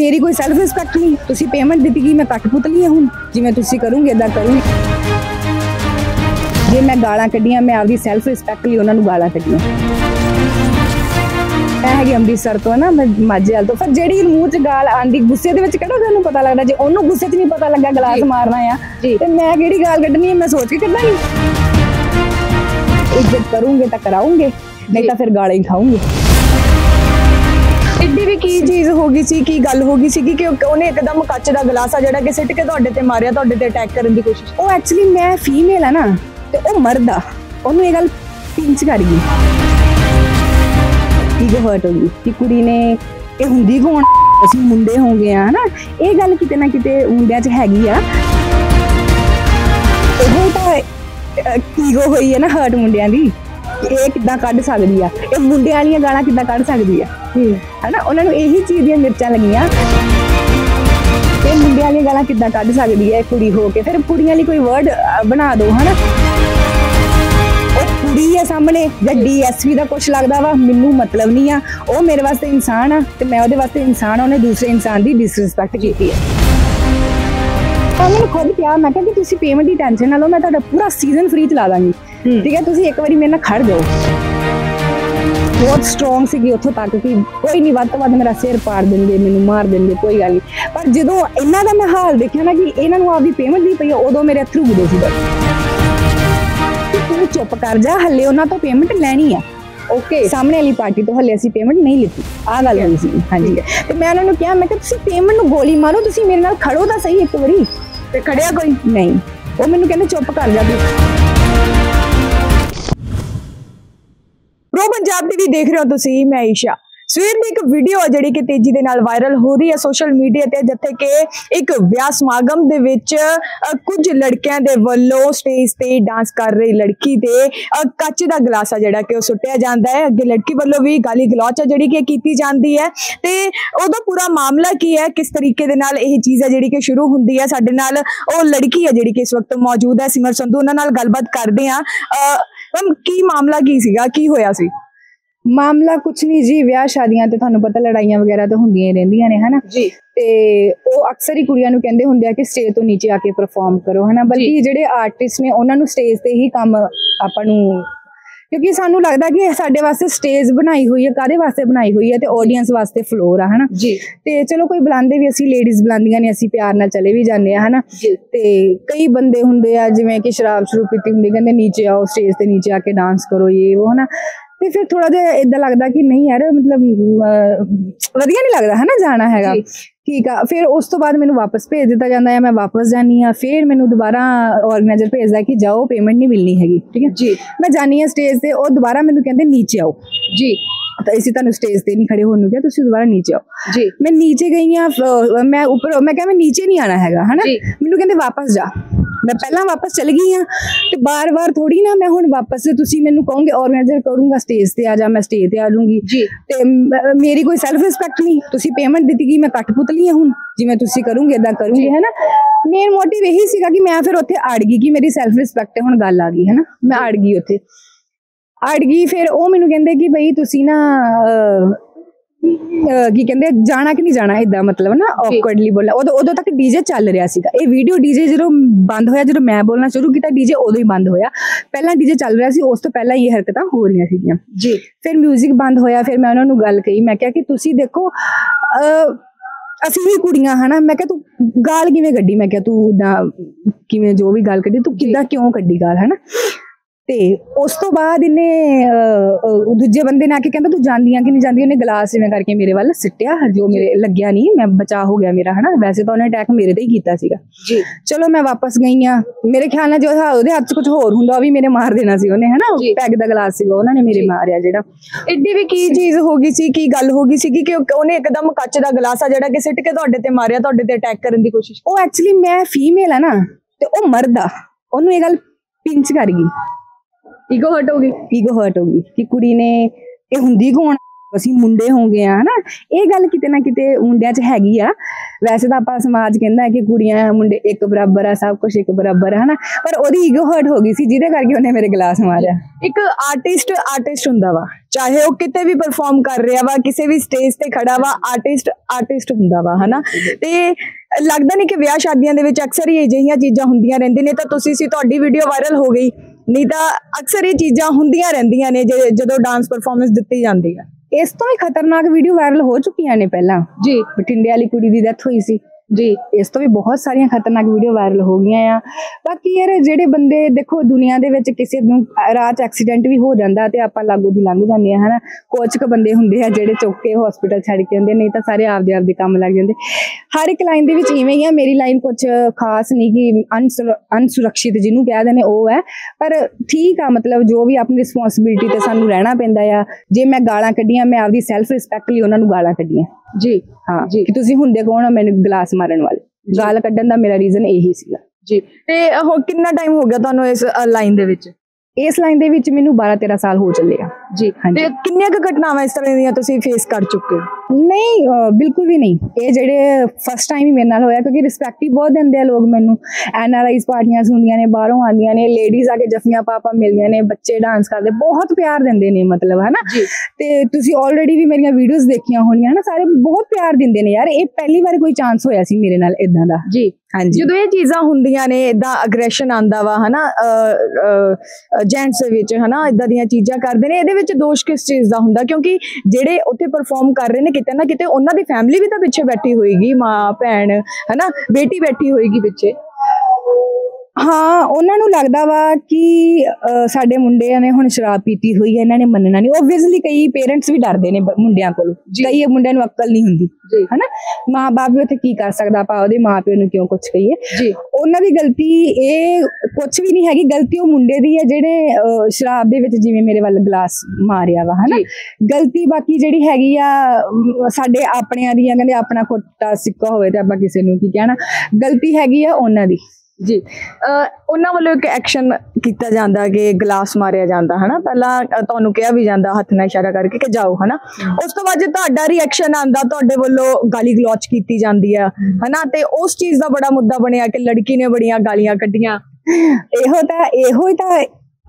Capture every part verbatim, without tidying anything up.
मेरी कोई self respect नहीं। तुसी पेमेंट दी गई मैं कठपुतली हूँ, जिवें तुसी करूँगे इदां करूँगी। जे मैं गालां कड्डियां मैं आपदी सैल्फ रिस्पैक्ट लई उन्हां नूं गालां कड्डियां। मैं हैगी अंमृतसर तो ना, मैं माझे वाल तो, पर जिहड़ी मूँह च गाल आंदी गुस्से दे विच किहड़ा तुहानूं पता लगदा। जे ओनूं गुस्से च नहीं पता लग्गा गलास मारना आ ते मैं किहड़ी गाल कड्डनी है, मैं सोच के कड्डांगी। इज्जत करूँगे तो कराऊंगे, नहीं तो फिर गालां ही खाऊंगे। एड्डी भी की चीज़ हो गई सी, की गल हो गई सी कि उन्हें एकदम कच दा गलासा जिहड़ा कि सिट के तुहाडे ते मारिया, तुहाडे ते अटैक करन दी कोशिश। ओ एक्चुअली मैं फीमेल है ना ते ओ मर्द आ, ओनूं ये गल पिंच कर गई, ईगो हर्ट हो गई कि कुड़ी ने ये हुंदी कौन, असीं मुंडे हो गए है ना। ये गल किते ना किते मुंडियां च हैगी आ। ओह तां ईगो होई है ना हर्ट मुंडियां दी, ये किद्दां कढ सकदी आ, ये मुंडियां वालियां गालां किद्दां कढ सकदी आ, है ना। उन्हां नूं यही चीज़ दियां मिर्चां लगियां, ये मुंडियां वालियां गालां किद्दां कढ सकदी है कुड़ी हो के। फिर कुड़ियां लई कोई वर्ड बना दो, है ना। कुड़ी है सामने या डी एस पी का कुछ लगता वा, मैनू मतलब नहीं आ। वो मेरे वास्ते इंसान आ ते मैं उहदे वास्ते इंसान आ, उन्हें दूसरे इंसान की डिसरिस्पैक्ट की है। मैंने खुद कहा, मैं कहा कि तुसी पेमेंट की टेंशन ना लो, मैं तुहाडा पूरा सीजन फ्री चला दांगी, ठीक है। तुसी एक बारी मेरे नाल खड़ जाओ। बहुत स्ट्रोंग सी उत्थों तक कि कोई नहीं, वध तो वध मेरा सिर पाड़ देंगे, मैनू मार देंगे, कोई गल नहीं। पर जो इन्हां दा मैं हाल देखा ना कि इन्हां नूं आपदी पेमेंट दी पई है, उदों मेरे अथरू गिरे सी। तू चुप कर जा, हले उन्हां तो पेमेंट लैनी है, ओके। सामने वाली पार्टी तो हले असीं पेमेंट नहीं लीती, आ गल होई सी। हाँ जी, तो मैं उन्होंने कहा, मैं तुसीं पेमेंट नूं गोली मारो, तुसीं मेरे नाल खड़ो तां सही एक बारी। ते खड़िया कोई नहीं, वो मैनूं कहंदे चुप कर जा तू। प्रो पंजाब टीवी देख रहे हो तुसीं, मैं ईशा। सवेर ਦੀ ਇੱਕ ਵੀਡੀਓ ਆ ਜਿਹੜੀ ਕਿ ਤੇਜ਼ੀ ਦੇ ਨਾਲ ਵਾਇਰਲ ਹੋ ਰਹੀ ਹੈ ਸੋਸ਼ਲ ਮੀਡੀਆ ਤੇ, ਜਿੱਥੇ ਕਿ ਇੱਕ ਵਿਆਹ ਸਮਾਗਮ ਦੇ ਵਿੱਚ ਕੁਝ ਲੜਕਿਆਂ ਦੇ ਵੱਲੋਂ ਸਟੇਜ ਤੇ ਡਾਂਸ ਕਰ ਰਹੀ ਲੜਕੀ ਤੇ ਕੱਚ ਦਾ ਗਲਾਸ ਆ ਜਿਹੜਾ ਕਿ ਉਹ ਸੁੱਟਿਆ ਜਾਂਦਾ ਹੈ। ਅੱਗੇ ਲੜਕੀ ਵੱਲੋਂ ਵੀ ਗਾਲੀ ਗਲੋਚ ਆ ਜਿਹੜੀ ਕਿ ਕੀਤੀ ਜਾਂਦੀ ਹੈ ਤੇ ਉਹਦਾ ਪੂਰਾ ਮਾਮਲਾ ਕੀ ਹੈ, ਕਿਸ ਤਰੀਕੇ ਦੇ ਨਾਲ ਇਹ ਚੀਜ਼ ਹੈ ਜਿਹੜੀ ਕਿ ਸ਼ੁਰੂ ਹੁੰਦੀ ਹੈ। ਸਾਡੇ ਨਾਲ ਉਹ ਲੜਕੀ ਹੈ ਜਿਹੜੀ ਕਿ ਇਸ ਵਕਤ ਮੌਜੂਦ ਹੈ, ਸਿਮਰ ਸੰਧੂ, ਉਹਨਾਂ ਨਾਲ ਗੱਲਬਾਤ ਕਰਦੇ ਆ। ਮੈਮ ਕੀ ਮਾਮਲਾ ਕੀ ਸੀਗਾ, ਕੀ ਹੋਇਆ ਸੀ? मामला कुछ नहीं जी, विआह शादियां ते तुहानूं पता लड़ाइयां वगैरह तो हुंदियां ही रहिंदियां ने, है ना जी। ते वो अक्सर ही कुड़ियां नूं कहंदे हुंदे आ कि स्टेज तो नीचे आके परफॉर्म करो, है ना। बल्कि जिहड़े आर्टिस्ट ने उन्हां नूं स्टेज ते ही काम आपां नूं, क्योंकि सानू लगता कि साडे वास्ते स्टेज बनाई हुई है, काहदे वास्ते बनाई हुई है, ते ऑडियंस वास्ते फ्लोर है ना जी। ते चलो कोई बुलांदे भी, असीं लेडीज बुलांदियां ने, असीं प्यार नाल चले भी जांदे आ, है ना। ते कई बंदे हुंदे आ जिवें कि शराब शरूब पीती हुंदी, कहंदे नीचे आओ, स्टेज ते नीचे आके डांस करो, ये वो, है ना। ਤੇ ਫਿਰ ਥੋੜਾ ਜਿਹਾ ਇਦਾਂ ਲੱਗਦਾ ਕਿ ਨਹੀਂ ਯਾਰ, ਮਤਲਬ ਵਧੀਆ ਨਹੀਂ ਲੱਗਦਾ, ਹੈ ਨਾ, ਜਾਣਾ ਹੈਗਾ, ਠੀਕ ਆ। ਫਿਰ ਉਸ ਤੋਂ ਬਾਅਦ ਮੈਨੂੰ ਵਾਪਸ ਭੇਜ ਦਿੱਤਾ ਜਾਂਦਾ ਹੈ, ਮੈਂ ਵਾਪਸ ਜਾਨੀ ਆ। ਫਿਰ ਮੈਨੂੰ ਦੁਬਾਰਾ ਆਰਗੇਨਾਈਜ਼ਰ ਭੇਜਦਾ ਕਿ ਜਾਓ, ਪੇਮੈਂਟ ਨਹੀਂ ਮਿਲਣੀ ਹੈਗੀ, ਠੀਕ ਹੈ ਜੀ। ਮੈਂ ਜਾਨੀ ਆ ਸਟੇਜ ਤੇ, ਉਹ ਦੁਬਾਰਾ ਮੈਨੂੰ ਕਹਿੰਦੇ ਨੀਚੇ ਆਓ ਜੀ। तो इसी तरह स्टेज पे नहीं खड़े होने क्या, तुसी दोबारा नीचे आओ जी। मैं नीचे गई हाँ, मैं ऊपर, मैं क्या मैं नीचे नहीं आना हैगा, है ना। मैनू कहंदे वापस जा, मैं पहला वापस चल गई हाँ। तो बार बार थोड़ी ना मैं हुण वापस तुसी मैनू कहोगे ऑर्गेनाइजर करूँगा स्टेज ते आ जा, मैं स्टेज ते आ जाऊँगी जी। ते मेरी कोई सैल्फ रिस्पैक्ट नहीं, तुसी पेमेंट दी गई, मैं कठपुतली हूँ, जिवें तुसी करूँगे इदां करूँगी, है ना। मेन मोटिव यही सीगा कि मैं फिर उत्थे अड़ गई कि मेरी सैल्फ रिस्पैक्ट हुण गल आ गई, है ना। मैं अड़ गई उत्थे अड़ गई। फिर वो मैनू कहंदे कि बई तुसी ना की कहंदे जाना कि नहीं जाना, इदा मतलब ना ऑकवर्डली बोला। उदों उदों तक डीजे चल रहा सीगा, ये वीडियो डीजे जो बंद होया, जो मैं बोलना शुरू किया डीजे उदों ही बंद होया। पहला डीजे चल रहा सी, उस तो पहला ये हरकतां हो रही सीगियां जी। फिर म्यूजिक बंद होया, फिर मैं उन्होंने गल कही, मैं कहा कि तुसी देखो असीं ही कुड़ियां, है ना। मैं कहा तू गाल किवें कड्डी, मैं कहा तू इदां किवें जो भी गाल कड्डी, तू किद्दां क्यों कड्डी गाल, है ना। ते उस तो बाद इन्हें दूजे बंदे ने आके कहता तू जांदी कि नहीं जांदी, उन्हें गलास जिवें करके मेरे वाल सिट्टिया, जो मेरे लग्या नहीं, मैं बचा हो गया मेरा, है ना। वैसे तो उन्हें अटैक मेरे ते ही कीता सीगा जी। चलो मैं वापस गई हाँ, मेरे ख्याल नाल जो उहदे हत्थ च कुछ होर हुंदा भी मेरे मार देना सी उन्हें, है ना। पैग दा गलास सीगा, उन्होंने मेरे मारिया जेड़ा। एड्डी भी की चीज़ हो गई सी, की गल हो गई सी कि उन्हें एकदम कच दा गलास आ जेड़ा कि सिट के तुहाडे ते मारिया, तुहाडे ते अटैक करन दी कोशिश। वो एक्चुअली मैं फीमेल है ना, ते वो मर्द आ, उन्होंने ये गल पिंच कर गई, ईगो हर्ट हो गई, ईगो हर्ट हो गई कि कुड़ी ने ये हुंदी कौन, असीं मुंडे हो गए, है ना। ये गल किते ना किते मुंडियां च हैगी आ। ਵੈਸੇ ਤਾਂ ਆਪਾਂ ਸਮਾਜ ਕਹਿੰਦਾ ਹੈ ਕਿ ਕੁੜੀਆਂ ਮੁੰਡੇ ਇੱਕ ਬਰਾਬਰ ਆ, ਸਭ ਕੁਝ ਇੱਕ ਬਰਾਬਰ ਹੈ ਹਨਾ, ਪਰ ਉਹਦੀ ਈਗੋ ਹਰਟ ਹੋ ਗਈ ਸੀ ਜਿਹਦੇ ਕਰਕੇ ਉਹਨੇ ਮੇਰੇ ਗਲਾਸ ਮਾਰਿਆ। ਇੱਕ ਆਰਟਿਸਟ ਆਰਟਿਸਟ ਹੁੰਦਾ ਵਾ, ਚਾਹੇ ਉਹ ਕਿਤੇ ਵੀ ਪਰਫਾਰਮ ਕਰ ਰਿਹਾ ਵਾ, ਕਿਸੇ ਵੀ ਸਟੇਜ ਤੇ ਖੜਾ ਵਾ, ਆਰਟਿਸਟ ਆਰਟਿਸਟ ਹੁੰਦਾ ਵਾ ਹਨਾ। ਤੇ ਲੱਗਦਾ ਨਹੀਂ ਕਿ ਵਿਆਹ ਸ਼ਾਦੀਆਂ ਦੇ ਵਿੱਚ ਅਕਸਰ ਹੀ ਅਜਿਹੀਆਂ ਚੀਜ਼ਾਂ ਹੁੰਦੀਆਂ ਰਹਿੰਦੀਆਂ ਨੇ। ਤਾਂ ਤੁਸੀਂ ਸੀ, ਤੁਹਾਡੀ ਵੀਡੀਓ ਵਾਇਰਲ ਹੋ ਗਈ, ਨਹੀਂ ਤਾਂ ਅਕਸਰ ਇਹ ਚੀਜ਼ਾਂ ਹੁੰਦੀਆਂ ਰਹਿੰਦੀਆਂ ਨੇ ਜਦੋਂ ਡਾਂਸ ਪਰਫਾਰਮੈਂਸ ਦਿੱਤੀ ਜਾਂਦੀ ਹੈ। ਇਸ ਤੋਂ ਵੀ ਖਤਰਨਾਕ ਵੀਡੀਓ ਵਾਇਰਲ ਹੋ ਚੁੱਕੀਆਂ ਨੇ ਪਹਿਲਾਂ ਜੀ। ਬਠਿੰਡੇ ਵਾਲੀ ਕੁੜੀ ਦੀ ਡੈਥ ਹੋਈ ਸੀ ਜੀ, ਇਸ ਤੋਂ ਵੀ ਬਹੁਤ ਸਾਰੀਆਂ ਖਤਰਨਾਕ ਵੀਡੀਓ ਵਾਇਰਲ ਹੋ ਗਈਆਂ ਆ। ਬਾਕੀ ਯਾਰ ਜਿਹੜੇ ਬੰਦੇ ਦੇਖੋ ਦੁਨੀਆ ਦੇ ਵਿੱਚ ਕਿਸੇ ਨੂੰ ਰਾਹ 'ਚ ਐਕਸੀਡੈਂਟ ਵੀ ਹੋ ਜਾਂਦਾ ਤੇ ਆਪਾਂ ਲਾਗੂ ਦੀ ਲੰਘ ਜਾਂਦੇ ਆ ਹਨਾ। ਕੁਝ ਕੁ ਬੰਦੇ ਹੁੰਦੇ ਆ ਜਿਹੜੇ ਚੁੱਕ ਕੇ ਹਸਪੀਟਲ ਛੱਡ ਕੇ ਆਉਂਦੇ, ਨਹੀਂ ਤਾਂ ਸਾਰੇ ਆਪਦੇ ਆਪਦੇ ਕੰਮ ਲੱਗ ਜਾਂਦੇ। ਹਰ ਇੱਕ ਲਾਈਨ ਦੇ ਵਿੱਚ ਇਵੇਂ ਹੀ ਆ। ਮੇਰੀ ਲਾਈਨ ਕੁਝ ਖਾਸ ਨਹੀਂ ਕਿ ਅਨਸੁਰ ਅਨਸੁਰੱਖਿਅਤ ਜਿਹਨੂੰ ਕਹਿ ਦਿੰਦੇ ਉਹ ਹੈ, ਪਰ ਠੀਕ ਆ। ਮਤਲਬ ਜੋ ਵੀ ਆਪਣੀ ਰਿਸਪੌਂਸਿਬਿਲਿਟੀ ਤੇ ਸਾਨੂੰ ਰਹਿਣਾ ਪੈਂਦਾ ਆ। ਜੇ ਮੈਂ ਗਾਲਾਂ ਕੱਢੀਆਂ, ਮੈਂ ਆਪਦੀ ਸੈਲਫ ਰਿਸਪੈਕਟ ਲਈ ਉਹਨਾਂ ਨੂੰ ਗਾਲਾਂ ਕੱਢੀਆਂ ਜੀ। ਹਾਂ ਜੀ, ਕਿ ਤੁਸੀਂ ਹੁੰਦੇ ਕੌਣ ਹੋ ਮੈਨੂੰ ਗਲਾਸ ਮਾਰਨ ਵਾਲੇ। ਗਾਲ ਕੱਢਣ ਦਾ ਮੇਰਾ ਰੀਜ਼ਨ ਇਹੀ ਸੀਗਾ ਜੀ। ਤੇ ਉਹ ਕਿੰਨਾ ਟਾਈਮ ਹੋ ਗਿਆ ਤੁਹਾਨੂੰ ਇਸ ਲਾਈਨ ਦੇ ਵਿੱਚ? ਇਸ ਲਾਈਨ ਦੇ ਵਿੱਚ ਮੈਨੂੰ ਬਾਰਾਂ ਤੇਰਾਂ ਸਾਲ ਹੋ ਚੱਲੇ ਆ ਜੀ। ਤੇ ਕਿੰਨੀਆਂ ਕੁ ਘਟਨਾਵਾਂ ਇਸ ਤਰ੍ਹਾਂ ਦੀਆਂ ਤੁਸੀਂ ਫੇਸ ਕਰ ਚੁੱਕੇ ਹੋ? ਨਹੀਂ ਬਿਲਕੁਲ ਵੀ ਨਹੀਂ। ਇਹ ਜਿਹੜੇ ਫਸਟ ਟਾਈਮ ਹੀ ਮੇਰੇ ਨਾਲ ਹੋਇਆ, ਕਿਉਂਕਿ ਰਿਸਪੈਕਟ ਹੀ ਬਹੁਤ ਦਿੰਦੇ ਆ ਲੋਕ ਮੈਨੂੰ। ਐਨ ਆਰ ਆਈਜ਼ ਪਾਰਟੀਆਂ ਹੁੰਦੀਆਂ ਨੇ, ਬਾਹਰੋਂ ਆਉਂਦੀਆਂ ਨੇ, ਲੇਡੀਜ਼ ਆ ਕੇ ਜੱਫੀਆਂ ਪਾ ਪਾ ਮਿਲਦੀਆਂ ਨੇ, ਬੱਚੇ ਡਾਂਸ ਕਰਦੇ, ਬਹੁਤ ਪਿਆਰ ਦਿੰਦੇ ਨੇ ਮਤਲਬ ਹਨਾ। ਤੇ ਤੁਸੀਂ ਆਲਰੇਡੀ ਵੀ ਮੇਰੀਆਂ ਵੀਡੀਓਜ਼ ਦੇਖੀਆਂ ਹੋਣੀਆਂ ਹਨਾ, ਸਾਰੇ ਬਹੁਤ ਪਿਆਰ ਦਿੰਦੇ ਨੇ ਯਾਰ। ਇਹ ਪਹਿਲੀ ਵਾਰ ਕੋਈ ਚਾਂਸ ਹੋਇਆ ਸੀ ਮੇਰੇ ਨਾਲ ਇਦਾਂ ਦਾ ਜੀ। ਹਾਂਜੀ, ਜਦੋਂ ਇਹ ਚੀਜ਼ਾਂ ਹੁੰਦੀਆਂ ਨੇ, ਇਦਾਂ ਅਗਰੈਸ਼ਨ ਆਉਂਦਾ ਵਾ ਹਨਾ ਜੈਂਟਸ ਦੇ ਵਿੱਚ ਹਨਾ, ਇਦਾਂ ਦੀਆਂ ਚੀਜ਼ਾਂ ਕਰਦੇ ਨੇ, ਇਹਦੇ ਵਿੱਚ ਦੋਸ਼ ਕਿਸ ਚੀਜ਼ ਦਾ ਹੁੰਦਾ? ਕਿਉਂਕਿ ਜਿਹੜੇ ਉੱਥੇ ਪਰਫਾਰਮ ਕਰ ਰਹੇ ਨੇ, ਕਿਤੇ ਨਾ ਕਿਤੇ ਉਹਨਾਂ ਦੀ ਫੈਮਿਲੀ ਵੀ ਤਾਂ ਪਿੱਛੇ ਬੈਠੀ ਹੋਏਗੀ, ਮਾਂ ਭੈਣ ਹਨਾ, ਬੇਟੀ ਬੈਠੀ ਹੋਏਗੀ ਪਿੱਛੇ। ਹਾਂ, ਉਹਨਾਂ ਨੂੰ ਲੱਗਦਾ ਵਾ ਕਿ ਸਾਡੇ ਮੁੰਡਿਆਂ ਨੇ ਹੁਣ ਸ਼ਰਾਬ ਪੀਤੀ ਹੋਈ ਹੈ, ਇਹਨਾਂ ਨੇ ਮੰਨਣਾ ਨਹੀਂ। ਓਬਵੀਅਸਲੀ ਕਈ ਪੇਰੈਂਟਸ ਵੀ ਡਰਦੇ ਨੇ ਮੁੰਡਿਆਂ ਕੋਲੋਂ, ਕਈ ਮੁੰਡਿਆਂ ਨੂੰ ਅਕਲ ਨਹੀਂ ਹੁੰਦੀ ਹਨਾ। ਮਾਂ ਬਾਪ ਵੀ ਉੱਥੇ ਕੀ ਕਰ ਸਕਦਾ, ਆਪਾਂ ਉਹਦੇ ਮਾਂ ਪਿਓ ਨੂੰ ਕਿਉਂ ਕੁਛ ਕਹੀਏ ਜੀ। ਉਹਨਾਂ ਦੀ ਗਲਤੀ ਇਹ ਕੁਛ ਵੀ ਨਹੀਂ ਹੈਗੀ, ਗਲਤੀ ਉਹ ਮੁੰਡੇ ਦੀ ਹੈ ਜਿਹੜੇ ਸ਼ਰਾਬ ਦੇ ਵਿੱਚ ਜਿਵੇਂ ਮੇਰੇ ਵੱਲ ਗਲਾਸ ਮਾਰਿਆ ਵਾ ਹਨਾ। ਗਲਤੀ ਬਾਕੀ ਜਿਹੜੀ ਹੈਗੀ ਆ ਸਾਡੇ ਆਪਣਿਆਂ ਦੀ ਆ, ਕਹਿੰਦੇ ਆਪਣਾ ਖੋਟਾ ਸਿੱਕਾ ਹੋਵੇ ਤੇ ਆਪਾਂ ਕਿਸੇ ਨੂੰ ਕੀ ਕਹਿਣਾ। ਗਲਤੀ ਹੈਗੀ ਆ ਉਹਨਾਂ ਦੀ ਜੀ। ਉਹਨਾਂ ਵੱਲੋਂ ਇੱਕ ਐਕਸ਼ਨ ਕੀਤਾ ਜਾਂਦਾ ਕਿ ਗਲਾਸ ਮਾਰਿਆ ਜਾਂਦਾ ਹਨਾ। ਪਹਿਲਾਂ ਤੁਹਾਨੂੰ ਕਿਹਾ ਵੀ ਜਾਂਦਾ ਹੱਥ ਨਾਲ ਇਸ਼ਾਰਾ ਕਰਕੇ ਕਿ ਜਾਓ ਹਨਾ। ਉਸ ਤੋਂ ਬਾਅਦ ਜੇ ਤੁਹਾਡਾ ਰਿਐਕਸ਼ਨ ਆਉਂਦਾ, ਤੁਹਾਡੇ ਵੱਲੋਂ ਗਾਲੀ ਗਲੋਚ ਕੀਤੀ ਜਾਂਦੀ ਆ ਹਨਾ, ਤੇ ਉਸ ਚੀਜ਼ ਦਾ ਬੜਾ ਮੁੱਦਾ ਬਣਿਆ ਕਿ ਲੜਕੀ ਨੇ ਬੜੀਆਂ ਗਾਲੀਆਂ ਕੱਢੀਆਂ। ਇਹੋ ਤਾਂ ਇਹੋ ਹੀ ਤਾਂ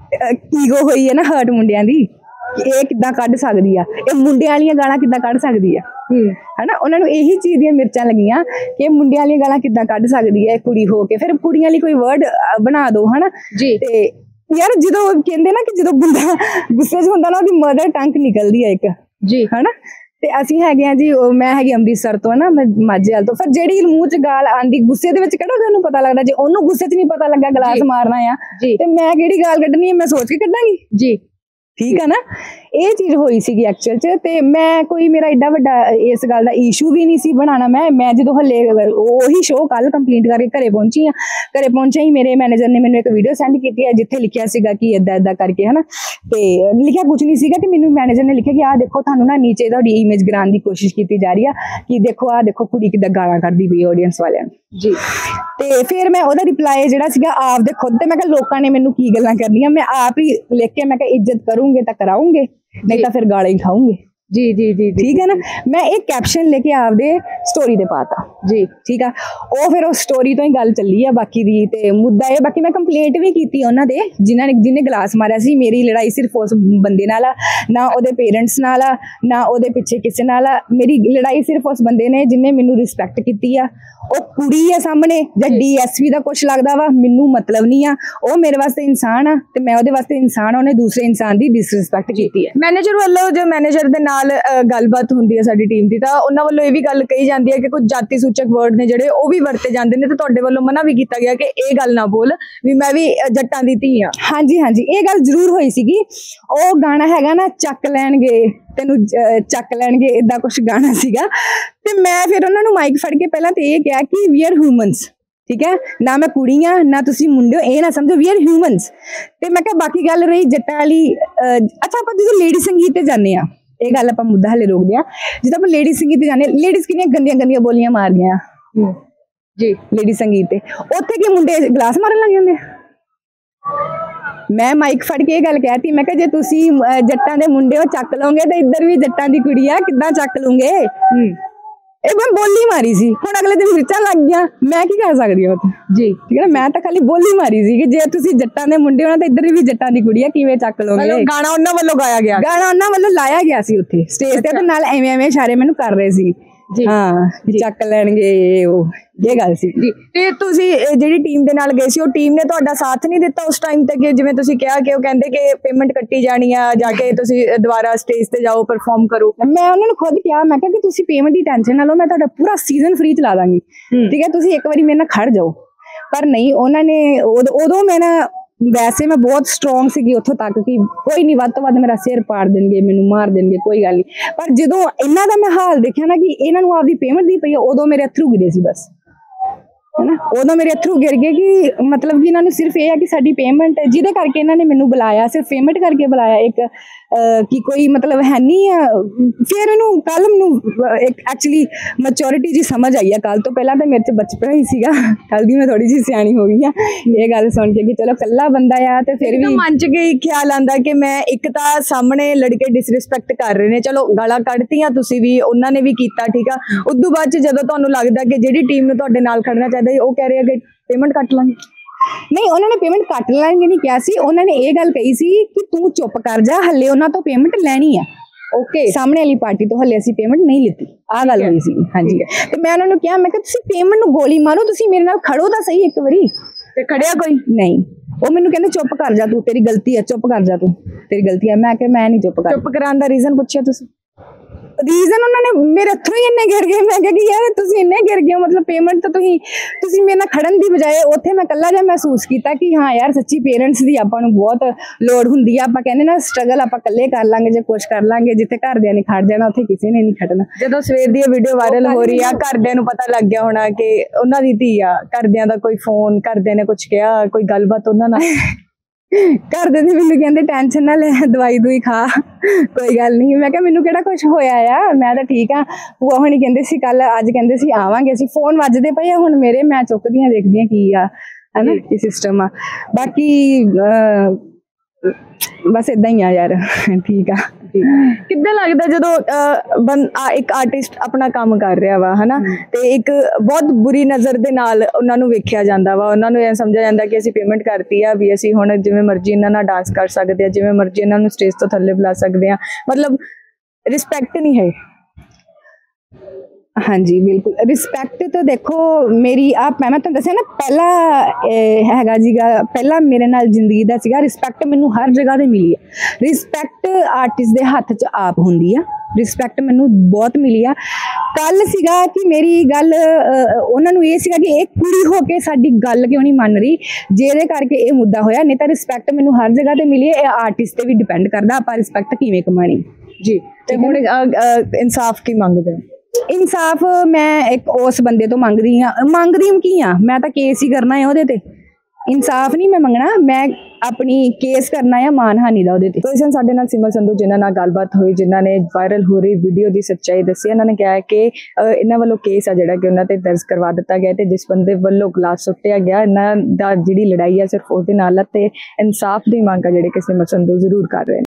ਈਗੋ ਹੋਈ ਹੈ ਨਾ ਹਰਟ ਮੁੰਡਿਆਂ ਦੀ। ਇਹ ਕਿੱਦਾਂ ਕੱਢ ਸਕਦੀ ਆ, ਇਹ ਮੁੰਡਿਆਂ ਵਾਲੀਆਂ ਗਾਲਾਂ ਕਿੱਦਾਂ ਕੱਢ ਸਕਦੀ ਆ ਹਨਾ। ਉਹਨਾਂ ਨੂੰ ਇਹੀ ਚੀਜ਼ ਦੀਆਂ ਮਿਰਚਾਂ ਲੱਗੀਆਂ ਕਿ ਮੁੰਡਿਆਂ ਵਾਲੀਆਂ ਗਾਲਾਂ ਕਿੱਦਾਂ ਕੱਢ ਸਕਦੀ ਹੈ ਕੁੜੀ ਹੋ ਕੇ। ਫਿਰ ਕੁੜੀਆਂ ਲਈ ਕੋਈ ਵਰਡ ਬਣਾ ਦੋ ਹਨਾ ਜੀ। ਤੇ ਯਾਰ ਜਦੋਂ ਕਹਿੰਦੇ ਨਾ ਕਿ ਜਦੋਂ ਬੰਦਾ ਗੁੱਸੇ 'ਚ ਹੁੰਦਾ ਨਾ, ਉਹਦੀ ਮਦਰ ਟੰਗ ਨਿਕਲਦੀ ਹੈ ਇੱਕ ਜੀ ਹਨਾ। ਤੇ ਅਸੀਂ ਹੈਗੇ ਆ ਜੀ, ਮੈਂ ਹੈਗੀ ਅੰਮ੍ਰਿਤਸਰ ਤੋਂ ਨਾ, ਮੈਂ ਮਾਝੇਵਾਲ ਤੋਂ। ਫਿਰ ਜਿਹੜੀ ਮੂੰਹ 'ਚ ਗਾਲ ਆਂਦੀ ਗੁੱਸੇ ਦੇ ਵਿੱਚ ਕਿਹੜਾ ਤੁਹਾਨੂੰ ਪਤਾ ਲੱਗਦਾ, ਜੇ ਉਹਨੂੰ ਗੁੱਸੇ 'ਚ ਨਹੀਂ ਪਤਾ ਲੱਗਾ ਗਲਾਸ ਮਾਰਨਾ ਆ ਤੇ ਮੈਂ ਕਿਹੜੀ ਗਾਲ ਕੱਢਣੀ ਹੈ, ਮੈਂ ਸੋਚ ਕੇ ਕੱਢਾਂਗੀ ਜੀ। ਠੀਕ ਆ ਨਾ। ਇਹ ਚੀਜ਼ ਹੋਈ ਸੀਗੀ ਐਕਚੁਅਲ 'ਚ। ਤੇ ਮੈਂ ਕੋਈ ਮੇਰਾ ਏਡਾ ਵੱਡਾ ਇਸ ਗੱਲ ਦਾ ਇਸ਼ੂ ਵੀ ਨਹੀਂ ਸੀ ਬਣਾਉਣਾ। ਮੈਂ ਮੈਂ ਜਦੋਂ ਹਲੇ ਉਹੀ ਸ਼ੋਅ ਕੱਲ ਕੰਪਲੀਟ ਕਰਕੇ ਘਰੇ ਪਹੁੰਚੀ ਆ, ਘਰੇ ਪਹੁੰਚਿਆ ਹੀ ਮੇਰੇ ਮੈਨੇਜਰ ਨੇ ਮੈਨੂੰ ਇੱਕ ਵੀਡੀਓ ਸੈਂਡ ਕੀਤੀ ਹੈ ਜਿੱਥੇ ਲਿਖਿਆ ਸੀਗਾ ਕਿ ਏਦਾਂ ਏਦਾਂ ਕਰਕੇ ਹਨਾ। ਤੇ ਲਿਖਿਆ ਕੁਝ ਨਹੀਂ ਸੀਗਾ, ਕਿ ਮੈਨੂੰ ਮੈਨੇਜਰ ਨੇ ਲਿਖਿਆ ਕਿ ਆਹ ਦੇਖੋ ਤੁਹਾਨੂੰ ਨਾ ਨੀਚੇ ਤੁਹਾਡੀ ਇਮੇਜ ਗਿਰਾਉਣ ਦੀ ਕੋਸ਼ਿਸ਼ ਕੀਤੀ ਜਾ ਰਹੀ ਆ, ਕਿ ਦੇਖੋ ਆਹ ਦੇਖੋ ਕੁੜੀ ਕਿੱਦਾਂ ਗਾਲਾਂ ਕੱਢਦੀ ਪਈ ਆਡੀਅנס ਵਾਲਿਆਂ ਨੂੰ ਜੀ। ਤੇ ਫਿਰ ਮੈਂ ਉਹਦਾ ਰਿਪਲਾਈ ਜਿਹੜਾ ਸੀਗਾ ਆਪਦੇ ਖੁਦ ਤੇ, ਮੈਂ ਕਿਹਾ ਲੋਕਾਂ ਨੇ ਮੈਨੂੰ ਕੀ ਗੱਲਾਂ ਕਰਨੀਆਂ, ਮੈਂ ਆਪ ਹੀ ਲਿਖ ਕੇ ਮੈਂ ਕਿਹਾ ਇੱਜ਼ਤ ਕਰੂੰਗੇ ਤਾਂ ਕਰਾਉਂਗੇ, ਨਹੀਂ ਤਾਂ ਫਿਰ ਗਾਲਾਂ ਹੀ ਖਾਉਂਗੇ ਜੀ ਜੀ ਜੀ ਠੀਕ ਹੈ ਨਾ। ਮੈਂ ਇਹ ਕੈਪਸ਼ਨ ਲੈ ਕੇ ਆਪਦੇ ਸਟੋਰੀ ਤੇ ਪਾਤਾ ਜੀ। ਠੀਕ ਆ, ਉਹ ਫਿਰ ਉਹ ਸਟੋਰੀ ਤੋਂ ਹੀ ਗੱਲ ਚੱਲੀ ਆ ਬਾਕੀ ਦੀ। ਤੇ ਮੁੱਦਾ ਇਹ, ਬਾਕੀ ਮੈਂ ਕੰਪਲੇਂਟ ਵੀ ਕੀਤੀ ਉਹਨਾਂ ਦੇ ਜਿਨ੍ਹਾਂ ਨੇ ਜਿਹਨੇ ਗਲਾਸ ਮਾਰਿਆ ਸੀ। ਮੇਰੀ ਲੜਾਈ ਸਿਰਫ ਉਸ ਬੰਦੇ ਨਾਲ ਆ, ਨਾ ਉਹਦੇ ਪੇਰੈਂਟਸ ਨਾਲ ਆ, ਨਾ ਉਹਦੇ ਪਿੱਛੇ ਕਿਸੇ ਨਾਲ ਆ। ਮੇਰੀ ਲੜਾਈ ਸਿਰਫ ਉਸ ਬੰਦੇ ਨੇ ਜਿਹਨੇ ਮੈਨੂੰ ਰਿਸਪੈਕਟ ਕੀਤੀ ਆ। ਉਹ ਕੁੜੀ ਆ ਸਾਹਮਣੇ ਜਾਂ ਡੀ ਐਸ ਪੀ ਦਾ ਕੁਛ ਲੱਗਦਾ ਵਾ, ਮੈਨੂੰ ਮਤਲਬ ਨਹੀਂ ਆ। ਉਹ ਮੇਰੇ ਵਾਸਤੇ ਇਨਸਾਨ ਆ ਤੇ ਮੈਂ ਉਹਦੇ ਵਾਸਤੇ ਇਨਸਾਨ ਆ। ਉਹਨੇ ਦੂਸਰੇ ਇਨਸਾਨ ਦੀ ਡਿਸਰਿਸਪੈਕਟ ਕੀਤੀ ਹੈ। ਮੈਨੇਜਰ ਵੱਲੋਂ ਜੋ ਮੈਨੇਜਰ ਦੇ ਨਾਲ ਗੱਲਬਾਤ ਹੁੰਦੀ ਹੈ ਸਾਡੀ ਟੀਮ ਦੀ, ਤਾਂ ਉਹਨਾਂ ਵੱਲੋਂ ਇਹ ਵੀ ਗੱਲ ਕਹੀ ਜਾਂਦੀ ਹੈ ਕਿ ਕੁਝ ਜਾਤੀ ਸੂਚਕ ਵਰਡ ਨੇ ਜਿਹੜੇ ਉਹ ਵੀ ਵਰਤੇ ਜਾਂਦੇ ਨੇ, ਤੇ ਤੁਹਾਡੇ ਵੱਲੋਂ ਮਨਾ ਵੀ ਕੀਤਾ ਗਿਆ ਕਿ ਇਹ ਗੱਲ ਨਾ ਬੋਲ, ਵੀ ਮੈਂ ਵੀ ਜੱਟਾਂ ਦੀ ਧੀ ਆ। ਹਾਂਜੀ ਹਾਂਜੀ, ਇਹ ਗੱਲ ਜ਼ਰੂਰ ਹੋਈ ਸੀਗੀ। ਉਹ ਗਾਣਾ ਹੈਗਾ ਨਾ, ਚੱਕ ਲੈਣਗੇ ਤੈਨੂੰ ਚੱਕ ਲੈਣਗੇ, ਏਦਾਂ ਕੁਛ ਗਾਣਾ ਸੀਗਾ। ਤੇ ਮੈਂ ਫਿਰ ਉਹਨਾਂ ਨੂੰ ਮਾਈਕ ਫੜ ਕੇ ਪਹਿਲਾਂ ਤੇ ਇਹ ਕਿਹਾ ਕਿ ਵੀ ਆਰ ਹਿਊਮਨਸ, ਠੀਕ ਹੈ ਨਾ, ਮੈਂ ਕੁੜੀ ਆ ਨਾ ਤੁਸੀਂ ਮੁੰਡੇ ਹੋ, ਇਹ ਨਾ ਸਮਝੋ, ਵੀ ਆਰ ਹਿਊਮਨਸ। ਤੇ ਮੈਂ ਕਿਹਾ ਬਾਕੀ ਗੱਲ ਰਹੀ ਜੱਟਾਂ ਵਾਲੀ, ਅੱਛਾ ਆਪਾਂ ਜਦੋਂ ਲੇਡੀ ਸੰਗੀਤ ਤੇ ਜਾਂਦੇ ਆ, ਇਹ ਗੱਲ ਆਪਾਂ ਮੁੱਦਾ ਹਲੇ ਰੋਕਦੇ ਆ। ਜਦੋਂ ਆਪਾਂ ਲੇਡੀ ਸੰਗੀਤ ਤੇ ਜਾਂਦੇ, ਲੇਡੀਜ਼ ਕਿੰਨੀਆਂ ਗੰਦੀਆਂ ਗੰਦੀਆਂ ਬੋਲੀਆਂ ਮਾਰਦੀਆਂ ਜੀ ਲੇਡੀ ਸੰਗੀਤ ਤੇ, ਉੱਥੇ ਕੀ ਮੁੰਡੇ ਗਲਾਸ ਮਾਰਨ ਲੱਗ ਜਾਂਦੇ। ਮੈਂ ਮਾਈਕ ਫੜ ਕੇ ਇਹ ਗੱਲ ਕਹਿਤੀ, ਮੈਂ ਕਿਹਾ ਜੇ ਤੁਸੀਂ ਜੱਟਾਂ ਦੇ ਮੁੰਡੇ ਹੋ ਚੱਕ ਲਓਗੇ, ਤੇ ਇੱਧਰ ਵੀ ਜੱਟਾਂ ਦੀ ਕੁੜੀ ਆ, ਕਿੱਦਾਂ ਚੱਕ ਲੂੰਗੇ। ਇਹ ਮੈਂ ਬੋਲੀ ਮਾਰੀ ਸੀ, ਹੁਣ ਅਗਲੇ ਦਿਨ ਮਿਰਚਾਂ ਲੱਗ ਗਈਆਂ, ਮੈਂ ਕੀ ਕਰ ਸਕਦੀ ਹਾਂ ਉੱਥੇ ਜੀ, ਠੀਕ ਹੈ ਨਾ। ਮੈਂ ਤਾਂ ਖਾਲੀ ਬੋਲੀ ਮਾਰੀ ਸੀ ਕਿ ਜੇ ਤੁਸੀਂ ਜੱਟਾਂ ਦੇ ਮੁੰਡੇ ਹੋ ਨਾ ਤਾਂ ਇੱਧਰ ਵੀ ਜੱਟਾਂ ਦੀ ਕੁੜੀ ਆ, ਕਿਵੇਂ ਚੱਕ ਲਓਗੇ। ਗਾਣਾ ਉਹਨਾਂ ਵੱਲੋਂ ਗਾਇਆ ਗਿਆ, ਗਾਣਾ ਉਹਨਾਂ ਵੱਲੋਂ ਲਾਇਆ ਗਿਆ ਸੀ ਉੱਥੇ ਸਟੇਜ ਤੇ, ਤੇ ਨਾਲ ਐਵੇਂ ਐਵੇਂ ਇਸ਼ਾਰੇ ਮੈਨੂੰ ਕਰ ਰਹੇ ਸੀ ਜੀ, ਹਾਂ ਚੱਕ ਲੈਣਗੇ ਉਹ, ਇਹ ਗੱਲ ਸੀ ਜੀ। ਤੇ ਤੁਸੀਂ ਜਿਹੜੀ ਟੀਮ ਦੇ ਨਾਲ ਗਏ ਸੀ, ਉਹ ਟੀਮ ਨੇ ਤੁਹਾਡਾ ਸਾਥ ਨਹੀਂ ਦਿੱਤਾ ਉਸ ਟਾਈਮ ਤੇ, ਕਿ ਜਿਵੇਂ ਤੁਸੀਂ ਕਿਹਾ ਕਿ ਉਹ ਕਹਿੰਦੇ ਕਿ ਪੇਮੈਂਟ ਕੱਟੀ ਜਾਣੀ ਆ, ਜਾ ਕੇ ਤੁਸੀਂ ਦੁਬਾਰਾ ਸਟੇਜ ਤੇ ਜਾਓ, ਪਰਫਾਰਮ ਕਰੋ। ਮੈਂ ਉਹਨਾਂ ਨੂੰ ਖੁਦ ਕਿਹਾ, ਮੈਂ ਕਿਹਾ ਕਿ ਤੁਸੀਂ ਪੇਮੈਂਟ ਦੀ ਟੈਨਸ਼ਨ ਨਾ ਲਓ, ਮੈਂ ਤੁਹਾਡਾ ਪੂਰਾ ਸੀਜ਼ਨ ਫ੍ਰੀ ਚਲਾ ਦਾਂਗੀ, ਠੀਕ ਹੈ, ਤੁਸੀਂ ਇੱਕ ਵਾਰੀ ਮੇਰੇ ਨਾਲ ਖੜ ਜਾਓ। ਪਰ ਨਹੀਂ, ਉਹਨਾਂ ਨੇ ਉਦੋਂ ਮੈਂ ਨਾ, ਵੈਸੇ ਮੈਂ ਬਹੁਤ ਸਟਰੋਂਗ ਸੀਗੀ ਉੱਥੋਂ ਤੱਕ ਕਿ ਕੋਈ ਨਹੀਂ, ਵੱਧ ਤੋਂ ਵੱਧ ਮੇਰਾ ਸਿਰ ਪਾੜ ਦੇਣਗੇ, ਮੈਨੂੰ ਮਾਰ ਦੇਣਗੇ, ਕੋਈ ਗੱਲ ਨਹੀਂ। ਪਰ ਜਦੋਂ ਇਹਨਾਂ ਦਾ ਮੈਂ ਹਾਲ ਦੇਖਿਆ ਨਾ ਕਿ ਇਹਨਾਂ ਨੂੰ ਆਪਦੀ ਪੇਮੈਂਟ ਦੀ ਪਈ, ਉਦੋਂ ਮੇਰੇ ਅਥਰੂ ਗਿਰੇ ਸੀ ਬਸ, ਹੈਨਾ। ਉਦੋਂ ਮੇਰੇ ਅਥਰੂ ਗਿਰ ਗਏ ਕਿ ਮਤਲਬ ਕਿ ਇਹਨਾਂ ਨੂੰ ਸਿਰਫ ਇਹ ਹੈ ਕਿ ਸਾਡੀ ਪੇਮੈਂਟ, ਜਿਹਦੇ ਕਰਕੇ ਇਹਨਾਂ ਨੇ ਮੈਨੂੰ ਬੁਲਾਇਆ, ਸਿਰਫ ਪੇਮੈਂਟ ਕਰਕੇ ਬੁਲਾਇਆ, ਇੱਕ ਕਿ ਕੋਈ ਮਤਲਬ ਹੈ ਨਹੀਂ ਆ। ਫਿਰ ਇਹਨੂੰ ਕੱਲ ਮੈਨੂੰ ਇੱਕ ਐਕਚੁਅਲੀ ਮੈਚੋਰਿਟੀ ਜੀ ਸਮਝ ਆਈ ਆ, ਕੱਲ ਤੋਂ ਪਹਿਲਾਂ ਤਾਂ ਮੇਰੇ 'ਚ ਬਚਪਨ ਹੀ ਸੀਗਾ, ਕੱਲ ਦੀ ਮੈਂ ਥੋੜੀ ਜਿਹੀ ਸਿਆਣੀ ਹੋ ਗਈ ਆ ਇਹ ਗੱਲ ਸੁਣ ਕੇ ਕਿ ਚਲੋ ਕੱਲਾ ਬੰਦਾ ਆ, ਤੇ ਫਿਰ ਵੀ ਮਨ 'ਚ ਕੀ ਖਿਆਲ ਆਉਂਦਾ ਕਿ ਮੈਂ ਇੱਕ ਤਾਂ ਸਾਹਮਣੇ ਲੜਕੇ ਡਿਸਰਿਸਪੈਕਟ ਕਰ ਰਹੇ ਨੇ, ਚਲੋ ਗਾਲਾਂ ਕੱਢਤੀਆਂ ਤੁਸੀਂ ਵੀ, ਉਹਨਾਂ ਨੇ ਵੀ ਕੀਤਾ, ਠੀਕ ਆ। ਉਦੋਂ ਬਾਅਦ 'ਚ ਜਦੋਂ ਤੁਹਾਨੂੰ ਲੱਗਦਾ ਕਿ ਜਿਹੜੀ ਟੀਮ ਨੂੰ ਤੁਹਾਡੇ ਨਾਲ ਖੜਨਾ ਚਾਹੀਦਾ, ਉਹ ਕਹਿ ਰਹੇ ਆ ਕਿ ਪੇਮੈਂਟ ਕੱਟ ਲਾਂਗੇ, ਨਹੀਂ, ਉਹਨਾਂ ਨੇ ਪੇਮੈਂਟ ਕੱਟ ਲੈਣਗੇ ਨਹੀਂ ਕਿਹਾ ਸੀ, ਉਹਨਾਂ ਨੇ ਇਹ ਗੱਲ ਕਹੀ ਸੀ ਕਿ ਤੂੰ ਚੁੱਪ ਕਰ ਜਾ, ਹੱਲੇ ਉਹਨਾਂ ਤੋਂ ਪੇਮੈਂਟ ਲੈਣੀ ਆ, ਓਕੇ, ਸਾਹਮਣੇ ਵਾਲੀ ਪਾਰਟੀ ਤੋਂ ਹੱਲੇ ਅਸੀਂ ਪੇਮੈਂਟ ਨਹੀਂ ਲਿੱਤੀ, ਆਹ ਗੱਲ ਹੋਈ ਸੀ। ਹਾਂਜੀ, ਤੇ ਮੈਂ ਉਹਨਾਂ ਨੂੰ ਕਿਹਾ, ਮੈਂ ਕਿਹਾ ਤੁਸੀਂ ਪੇਮੈਂਟ ਨੂੰ ਗੋਲੀ ਮਾਰੋ, ਤੁਸੀਂ ਮੇਰੇ ਨਾਲ ਖੜੋ ਤਾਂ ਸਹੀ ਇੱਕ ਵਾਰੀ। ਤੇ ਖੜਿਆ ਕੋਈ ਨਹੀਂ, ਉਹ ਮੈਨੂੰ ਕਹਿੰਦੇ ਚੁੱਪ ਕਰ ਜਾ ਤੂੰ, ਤੇਰੀ ਗਲਤੀ ਹੈ, ਚੁੱਪ ਕਰ ਜਾ ਤੂੰ, ਤੇਰੀ ਗਲਤੀ ਹੈ। ਮੈਂ ਕਿਹਾ ਮੈਂ ਨਹੀਂ ਚੁੱਪ ਕਰ। ਚੁੱਪ ਕਰਾਉਣ ਦਾ ਰੀਜ਼ਨ ਪੁੱਛਿਆ ਤੁਸੀਂ? ਰੀਜ਼ਨ ਉਹਨਾਂ ਨੇ ਮੇਰੇ ਹੱਥੋਂ ਹੀ ਇੰਨੇ ਗਿਰ ਗਏ। ਮੈਂ ਕਿਹਾ ਕਿ ਯਾਰ ਤੁਸੀਂ ਇੰਨੇ ਗਿਰ ਗਏ ਹੋ, ਮਤਲਬ ਪੇਮੈਂਟ ਤਾਂ ਤੁਸੀਂ ਤੁਸੀਂ ਮੇਰੇ ਨਾਲ ਖੜਨ ਦੀ ਬਜਾਏ, ਉੱਥੇ ਮੈਂ ਇਕੱਲਾ ਜਿਹਾ ਮਹਿਸੂਸ ਕੀਤਾ ਕਿ ਹਾਂ ਯਾਰ ਸੱਚੀ ਪੇਰੈਂਟਸ ਦੀ ਆਪਾਂ ਨੂੰ ਬਹੁਤ ਲੋੜ ਹੁੰਦੀ ਆ। ਆਪਾਂ ਕਹਿੰਦੇ ਨਾ ਸਟਰਗਲ ਆਪਾਂ ਇਕੱਲੇ ਕਰ ਲਾਂਗੇ ਜੇ ਕੁਛ ਕਰ ਲਾਂਗੇ, ਜਿੱਥੇ ਘਰਦਿਆਂ ਨੇ ਖੜ ਜਾਣਾ ਉੱਥੇ ਕਿਸੇ ਨੇ ਨਹੀਂ ਖੜਨਾ। ਜਦੋਂ ਸਵੇਰ ਦੀ ਵੀਡੀਓ ਵਾਇਰਲ ਹੋ ਰਹੀ ਆ, ਘਰਦਿਆਂ ਨੂੰ ਪਤਾ ਲੱਗ ਗਿਆ ਹੋਣਾ ਕਿ ਉਹਨਾਂ ਦੀ ਧੀ ਆ, ਘਰਦਿਆਂ ਦਾ ਕੋਈ ਫੋਨ, ਘਰਦਿਆਂ ਨੇ ਕੁਛ ਕਿਹਾ, ਕੋਈ ਗੱਲਬਾਤ ਉਹਨਾਂ ਨਾਲ? ਘਰਦੇ ਤੇ ਮੈਨੂੰ ਕਹਿੰਦੇ ਟੈਨਸ਼ਨ ਨਾ ਲੈ, ਦਵਾਈ ਦੂਈ ਖਾ, ਕੋਈ ਗੱਲ ਨਹੀਂ। ਮੈਂ ਕਿਹਾ ਮੈਨੂੰ ਕਿਹੜਾ ਕੁਛ ਹੋਇਆ ਆ, ਮੈਂ ਤਾਂ ਠੀਕ ਆ। ਭੂਆ ਹੁਣੀ ਕਹਿੰਦੇ ਸੀ ਕੱਲ, ਅੱਜ ਕਹਿੰਦੇ ਸੀ ਆਵਾਂਗੇ ਅਸੀਂ, ਫੋਨ ਵੱਜਦੇ ਪਏ ਆ ਹੁਣ ਮੇਰੇ, ਮੈਂ ਚੁੱਕਦੀਆਂ ਦੇਖਦੀਆਂ ਕੀ ਆ, ਹਨਾ ਕੀ ਸਿਸਟਮ ਆ। ਬਾਕੀ ਬਸ ਏਦਾਂ ਹੀ ਆ ਯਾਰ, ਠੀਕ ਆ। ਕਿੱਦਾਂ ਲੱਗਦਾ ਜਦੋਂ ਇੱਕ ਆਰਟਿਸਟ ਆਪਣਾ ਕੰਮ ਕਰ ਰਿਹਾ ਵਾ, ਹਨਾ, ਤੇ ਇੱਕ ਬਹੁਤ ਬੁਰੀ ਨਜ਼ਰ ਦੇ ਨਾਲ ਉਹਨਾਂ ਨੂੰ ਵੇਖਿਆ ਜਾਂਦਾ ਵਾ, ਉਹਨਾਂ ਨੂੰ ਇਹ ਸਮਝਿਆ ਜਾਂਦਾ ਕਿ ਅਸੀਂ ਪੇਮੈਂਟ ਕਰਤੀ ਆ ਵੀ ਅਸੀਂ ਹੁਣ ਜਿਵੇਂ ਮਰਜ਼ੀ ਇਹਨਾਂ ਨਾਲ ਡਾਂਸ ਕਰ ਸਕਦੇ ਆ, ਜਿਵੇਂ ਮਰਜ਼ੀ ਇਹਨਾਂ ਨੂੰ ਸਟੇਜ ਤੋਂ ਥੱਲੇ ਬੁਲਾ ਸਕਦੇ ਆ, ਮਤਲਬ ਰਿਸਪੈਕਟ ਨਹੀਂ ਹੈ। ਹਾਂਜੀ ਬਿਲਕੁਲ, ਰਿਸਪੈਕਟ ਤਾਂ ਦੇਖੋ ਮੇਰੀ ਆ, ਮੈਂ ਤੁਹਾਨੂੰ ਦੱਸਿਆ ਨਾ ਪਹਿਲਾ ਹੈਗਾ ਸੀਗਾ, ਪਹਿਲਾਂ ਮੇਰੇ ਨਾਲ ਜ਼ਿੰਦਗੀ ਦਾ ਸੀਗਾ। ਰਿਸਪੈਕਟ ਮੈਨੂੰ ਹਰ ਜਗ੍ਹਾ ਤੇ ਮਿਲੀ ਹੈ। ਰਿਸਪੈਕਟ ਆਰਟਿਸਟ ਦੇ ਹੱਥ 'ਚ ਆਪ ਹੁੰਦੀ ਆ, ਰਿਸਪੈਕਟ ਮੈਨੂੰ ਬਹੁਤ ਮਿਲੀ ਆ। ਕੱਲ ਸੀਗਾ ਕਿ ਮੇਰੀ ਗੱਲ ਉਹਨਾਂ ਨੂੰ ਇਹ ਸੀਗਾ ਕਿ ਇਹ ਕੁੜੀ ਹੋ ਕੇ ਸਾਡੀ ਗੱਲ ਕਿਉਂ ਨਹੀਂ ਮੰਨ ਰਹੀ, ਜਿਹਦੇ ਕਰਕੇ ਇਹ ਮੁੱਦਾ ਹੋਇਆ। ਨਹੀਂ ਤਾਂ ਰਿਸਪੈਕਟ ਮੈਨੂੰ ਹਰ ਜਗ੍ਹਾ ਤੇ ਮਿਲੀ ਹੈ। ਇਹ ਆਰਟਿਸਟ ਤੇ ਵੀ ਡਿਪੈਂਡ ਕਰਦਾ ਆਪਾਂ ਰਿਸਪੈਕਟ ਕਿਵੇਂ ਕਮਾਣੀ ਜੀ। ਤੇ ਹੁਣ ਇਨਸਾਫ ਕੀ ਮੰਗਦੇ ਹੋ? ਇਨਸਾਫ ਮੈਂ ਇੱਕ ਉਸ ਬੰਦੇ ਤੋਂ ਮੰਗਦੀ ਹਾਂ, ਮੰਗਦੀ ਕੀ ਆ, ਮੈਂ ਤਾਂ ਕੇਸ ਹੀ ਕਰਨਾ ਹੈ ਉਹਦੇ ਤੇ। ਇਨਸਾਫ ਨਹੀਂ ਮੈਂ ਮੰਗਣਾ, ਮੈਂ ਆਪਣੀ ਕੇਸ ਕਰਨਾ ਹੈ ਮਾਨਹਾਨੀ ਦਾ ਉਹਦੇ ਤੇ। ਕੁਐਸਚਨ ਸਾਡੇ ਨਾਲ ਸਿਮਰ ਸੰਧੂ ਜਿਨ੍ਹਾਂ ਨਾਲ ਗੱਲਬਾਤ ਹੋਈ, ਜਿਨ੍ਹਾਂ ਨੇ ਵਾਇਰਲ ਹੋ ਰਹੀ ਵੀਡੀਓ ਦੀ ਸੱਚਾਈ ਦੱਸੀ, ਇਹਨਾਂ ਨੇ ਕਿਹਾ ਕਿ ਇਹਨਾਂ ਵੱਲੋਂ ਕੇਸ ਆ ਜਿਹੜਾ ਕਿ ਉਹਨਾਂ ਤੇ ਦਰਜ ਕਰਵਾ ਦਿੱਤਾ ਗਿਆ, ਤੇ ਜਿਸ ਬੰਦੇ ਵੱਲੋਂ ਗਲਾਸ ਸੁੱਟਿਆ ਗਿਆ, ਇਹਨਾਂ ਦਾ ਜਿਹੜੀ ਲੜਾਈ ਆ ਸਿਰਫ ਉਹਦੇ ਨਾਲ, ਤੇ ਇਨਸਾਫ ਦੀ ਮੰਗ ਆ ਜਿਹੜੀ ਕਿ ਸਿਮਰ ਸੰਧੂ ਜ਼ਰੂਰ ਕਰ ਰਹੇ ਨੇ।